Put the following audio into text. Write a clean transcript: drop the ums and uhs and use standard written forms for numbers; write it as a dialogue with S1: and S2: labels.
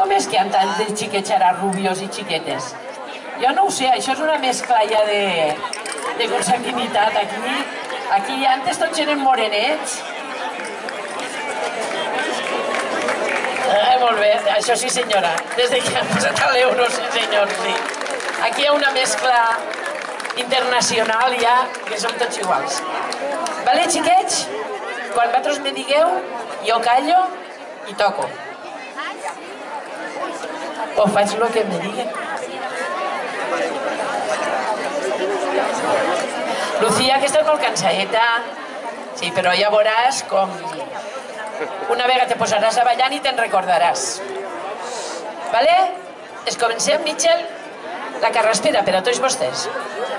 S1: Com és que hi ha tants de xiquets ara rubios i xiquetes? Jo no ho sé, això és una mescla ja de consanguinitat. Aquí antes tots eren morenets. Molt bé, això sí senyora, des que han posat a l'euro, sí senyor, sí. Aquí hi ha una mescla internacional ja, que som tots iguals. Vale, xiquets? Quan vosaltres me digueu, jo callo i toco. O faig el que me diguen. Lucía, que estàs molt cansadeta. Sí, però ja veuràs com... Una vegada te posaràs a ballar i te'n recordaràs. Vale? Es comencem, Mitchell? La carraspera per a tots vostès.